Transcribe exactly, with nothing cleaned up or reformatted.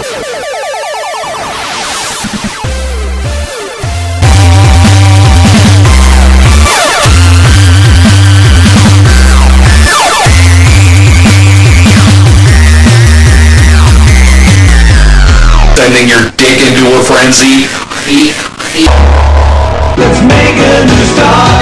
Sending your dick into a frenzy. Let's make a new start.